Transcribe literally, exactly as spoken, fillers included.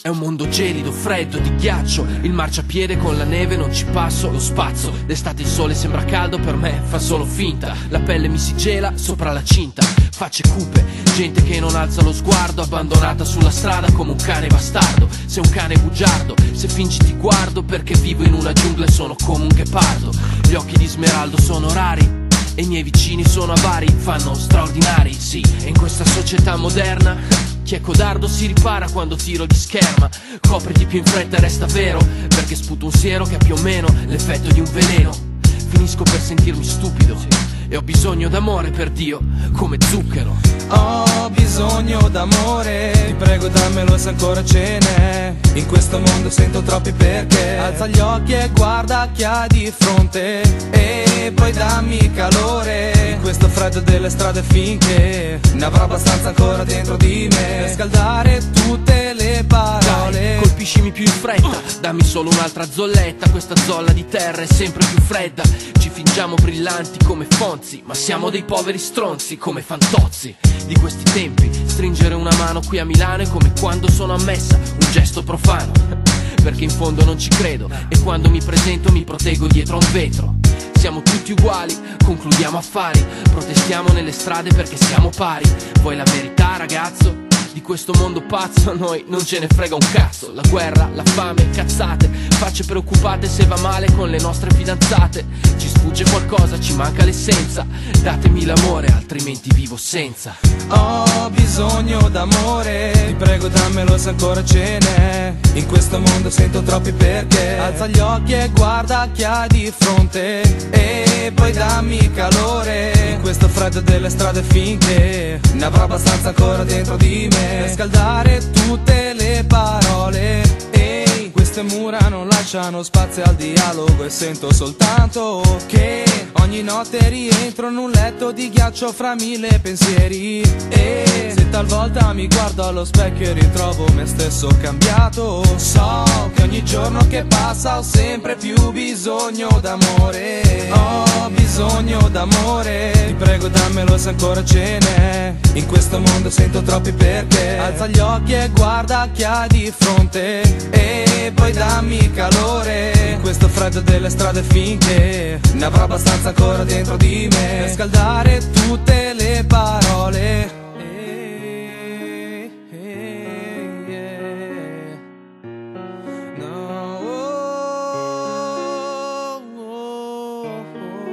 È un mondo gelido, freddo, di ghiaccio. Il marciapiede con la neve non ci passo, lo spazzo. D'estate il sole sembra caldo, per me fa solo finta. La pelle mi si gela sopra la cinta. Facce cupe, gente che non alza lo sguardo, abbandonata sulla strada come un cane bastardo. Sei un cane bugiardo, se fingi ti guardo, perché vivo in una giungla e sono come un ghepardo. Gli occhi di smeraldo sono rari e i miei vicini sono avari, fanno straordinari, sì. E in questa società moderna chi è codardo si ripara quando tiro di scherma. Copriti più in fretta e resta vero, perché sputo un siero che ha più o meno l'effetto di un veleno. Finisco per sentirmi stupido e ho bisogno d'amore, per Dio, come zucchero. Ho bisogno d'amore, ti prego dammelo se ancora ce n'è. In questo mondo sento troppi perché. Alza gli occhi e guarda chi ha di fronte, e poi dammi calore in questo freddo delle strade, finché ne avrò abbastanza ancora dentro di me per scaldare tutte le parole. Dai, colpiscimi più in fretta, dammi solo un'altra zolletta. Questa zolla di terra è sempre più fredda. Ci fingiamo brillanti come Fonzi, ma siamo dei poveri stronzi come Fantozzi. Di questi tempi, stringere una mano qui a Milano è come quando sono a messa, un gesto profano, perché in fondo non ci credo, e quando mi presento mi proteggo dietro a un vetro. Siamo tutti uguali, concludiamo affari, protestiamo nelle strade perché siamo pari. Vuoi la verità, ragazzo? Di questo mondo pazzo a noi non ce ne frega un cazzo. La guerra, la fame, cazzate, facce preoccupate se va male con le nostre fidanzate. Ci sfugge qualcosa, ci manca l'essenza. Datemi l'amore, altrimenti vivo senza. Ho bisogno d'amore, ti prego dammelo se ancora ce n'è. In questo mondo sento troppi perché. Alza gli occhi e guarda chi ha di fronte, e poi dammi calore in questo freddo delle strade, finché ne avrò abbastanza ancora dentro di me per scaldare tutte le parole. Ehi, queste mura non lasciano spazio al dialogo, e sento soltanto che ogni notte rientro in un letto di ghiaccio fra mille pensieri. E se talvolta mi guardo allo specchio e ritrovo me stesso cambiato, so che ogni giorno che passa ho sempre più bisogno d'amore. Ho bisogno d'amore, ti prego dammelo se ancora ce n'è. In questo mondo sento troppi perché. Alza gli occhi e guarda chi ha di fronte, e poi dammi calore in questo freddo delle strade, finché ne avrò abbastanza ancora dentro di me per scaldare tutte le parole. No, oh, oh, oh.